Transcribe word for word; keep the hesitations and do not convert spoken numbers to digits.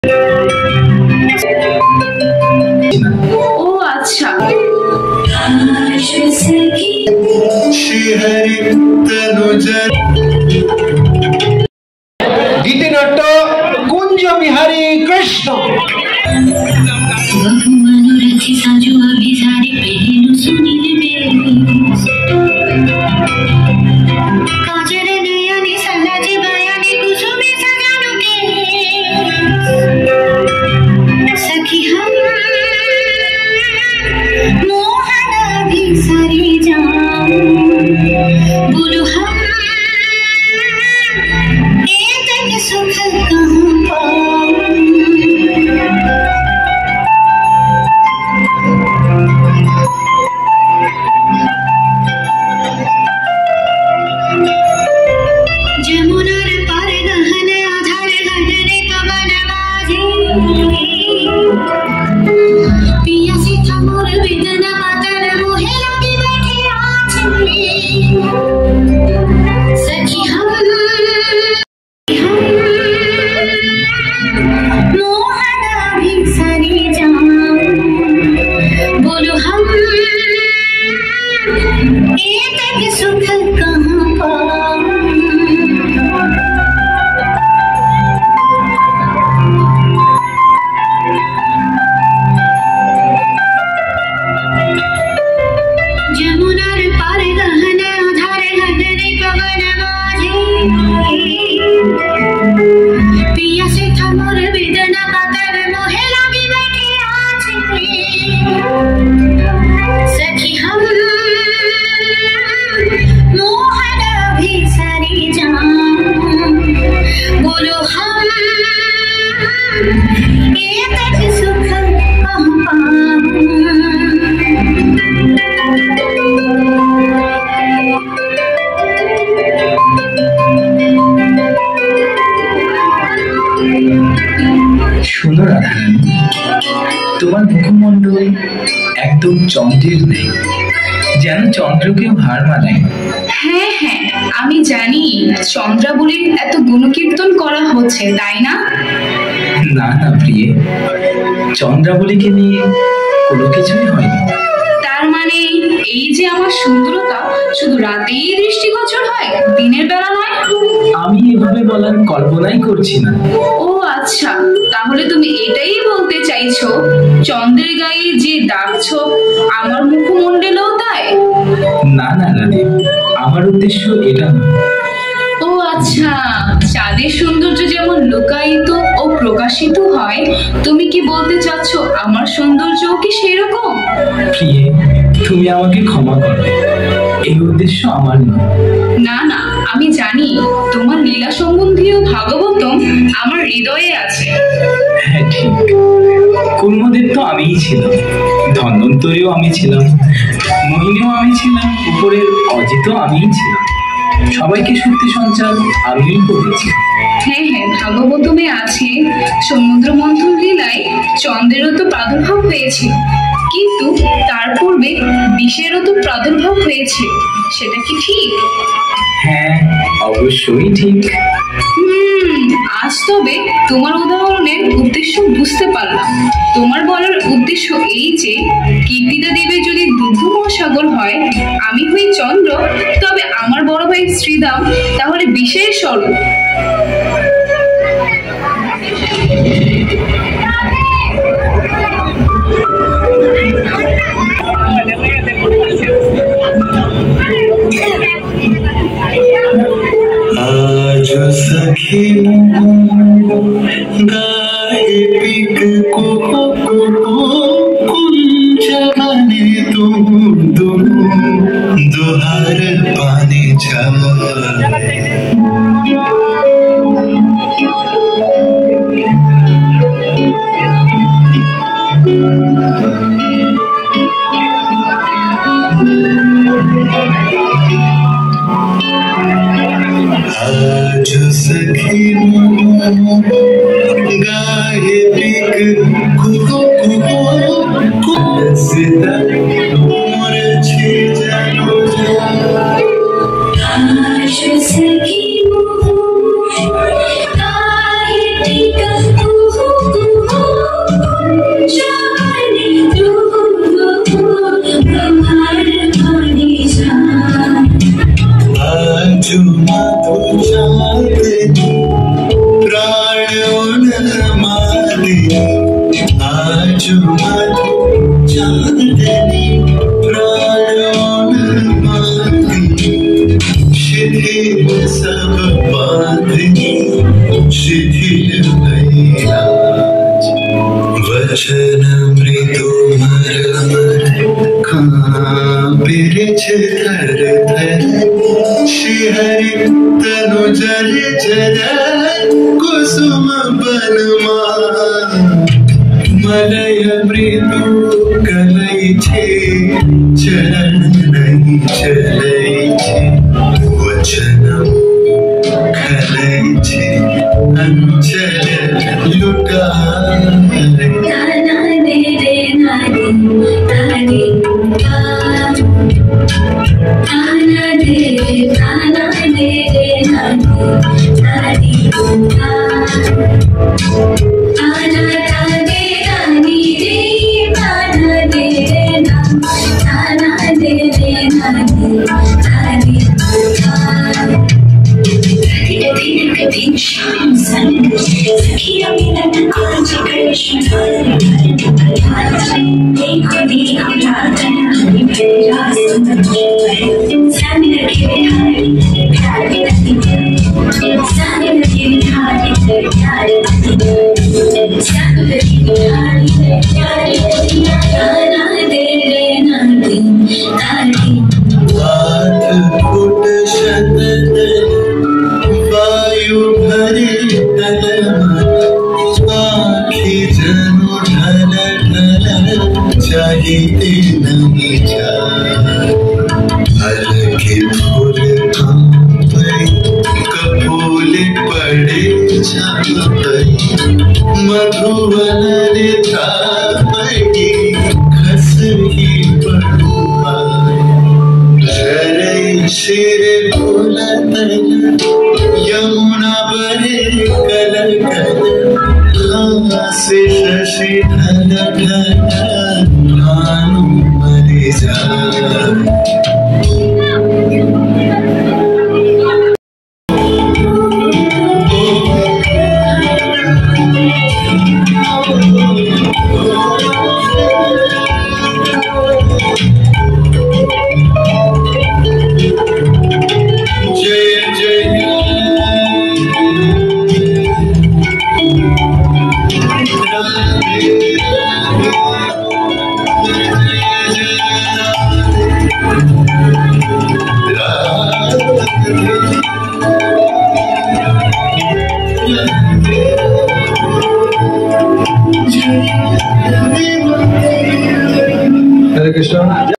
ও আচ্ছা, গীতিনাট্য কুঞ্জ বিহারী কৃষ্ণ। শোনো রাধারানী, তোমার মুখমণ্ডল একদম চন্দ্রের নেই, যেন চন্দ্রকেও হার মানায়। হ্যাঁ হ্যাঁ, আমি জানি চন্দ্রাবলীর এত গুণকীর্তন করা হচ্ছে, তাই না? না না প্রিয়ে, চন্দ্রাবলীকে নিয়ে কোনো কিছুই হয়নি। তার মানে এই যে আমার সুন্দরতা শুধু রাতেই দৃষ্টিগোচর হয়, দিনের বেলা নয়? আমি এভাবে বলার কল্পনাই করছি না। ও আচ্ছা, তাহলে তুমি এটাই বলতে চাইছো চন্দ্রের গায়ে যে ডাকছো আমার মুখমণ্ডলেও তাই? না না রাধে, আমার উদ্দেশ্য এটা না। ও আচ্ছা, চাঁদের সৌন্দর্য যেমন লুকায়িত ও প্রকাশিত হয়, তুমি কি বলতে চাচ্ছ আমার সৌন্দর্যও কি সেরকম? প্রিয়ে, তুমি আমাকে ক্ষমা করো, এই উদ্দেশ্য আমার নয়। না না, আমি জানি তোমার লীলা সম্বন্ধীয় ভাগবতম আমার হৃদয়ে আছে। হ্যাঁ ঠিক, কুর্মদেব তো আমিই ছিলাম, ধন্বন্তরীও আমি ছিলাম, মোহিনীও আমি ছিলাম, উপরের অজিতও আমিই ছিলাম, সবাইকে শক্তি সঞ্চার আমিই করেছি। হ্যাঁ হ্যাঁ, ভাগবতমে আছে সমুদ্র মন্থন লীলায় চন্দ্রেরও তো প্রাদুর্ভাব হয়েছে, কিন্তু তার পূর্বে বিষেরও তো প্রাদুর্ভাব হয়েছে, সেটা কি ঠিক? হ্যাঁ অবশ্যই ঠিক। হুম, আজ তবে তোমার উদাহরণের উদ্দেশ্য বুঝতে পারলাম। তোমার বলার উদ্দেশ্য এই যে কীর্তিদা দেবের যদি দুধ মহাসাগর হয়, আমি হই চন্দ্র, তবে আমার বড় ভাই শ্রীদাম তাহলে বিশেষ স্বরূপ। आज सखी गाए पिक को कुंज बने तुम तुम दुहार पानी आज सखी गाए पिक कुको कुको कुलसिता मोर छे जानो आज सखी गाए पिक कुको मादी आज मधु चांदनी प्राण मादी शिथिल सब बांधनी शिथिल भैराज वचन मृदु मरमर कांपिरिच थर थर शिहरि तनु जर जर कुसुम बनमा मलय मृदु कलई छे चरण नहीं चलई छे वचन खलई छे अंचल लुटा ताना दे रे नानी तानी ताना दे रे ताना दे रे नानी तानी ताना ताने नानी रे ताना दे रे नानी ताना दे रे नानी तानी दिन शाम सन सखिया मिलन आज कृष्ण देखो देखो राधन हरि भैया सामने रखे बिहारी प्यारे सामने रखे बिहारी प्यारे सामने रखे बिहारी प्यारे ताना दे रे नानी तानी बात फुट शतन वायु भरे तल आखि जनु ढल ढल चाहिए नहीं जा हल्के फूल कांपे कपूल पड़े छापे मधुवन रे थापे खस ही पड़ुआ शरई शिर भूलतल यमुना बहे कल कल हास्य शशि ढल ढल भानु मरि हरे कृष्ण।